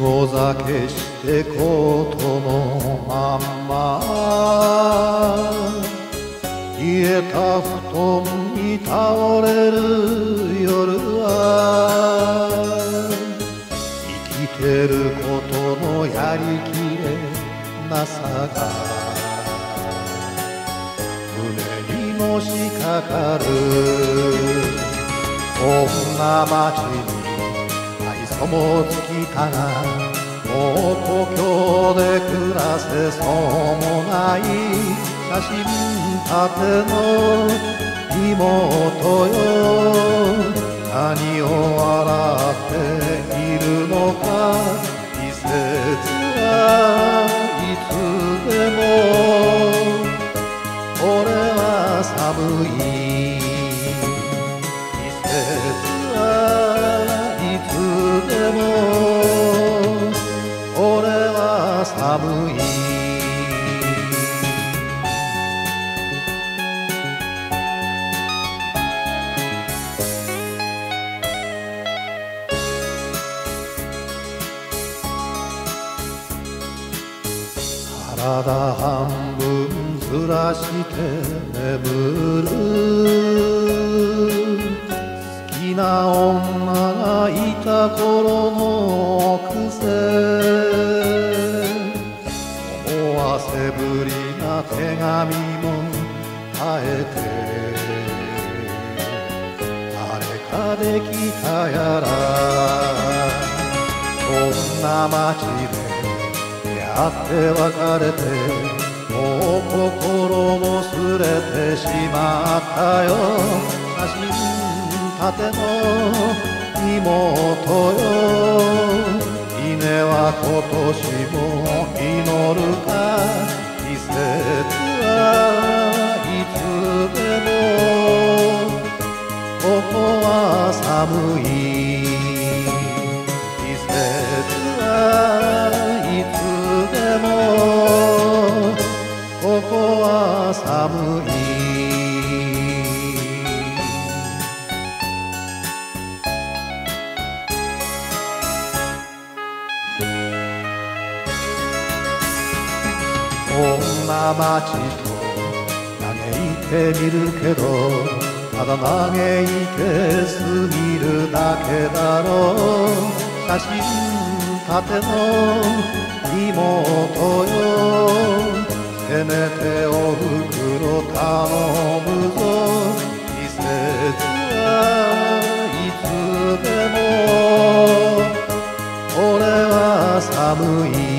遠ざけしてことのまんま冷えた布団に倒れる夜は生きてることのやりきれなさが胸にのしかかる。こんな街に愛想も尽きたがもう故郷で暮らせそうもない写真立ての妹よ。何を笑っているのか季節はいつでも俺は寒い。季節はいつでも俺は寒い。体半分ずらして眠る。好きな女がいた頃の癖。思わせぶりな手紙も耐えて誰かできたやら。こんな街で会って別れてもう心もすれてしまったよ。写真立ての妹よ。稲は今年も実るか。季節はいつでもここは寒い。季節はいつでもここは寒い。こんな街と嘆いてみるけどただ嘆いて過ぎるだけだろう。写真立ての妹よ。せめておふくろ頼むぞ。季節はいつでも俺は寒い。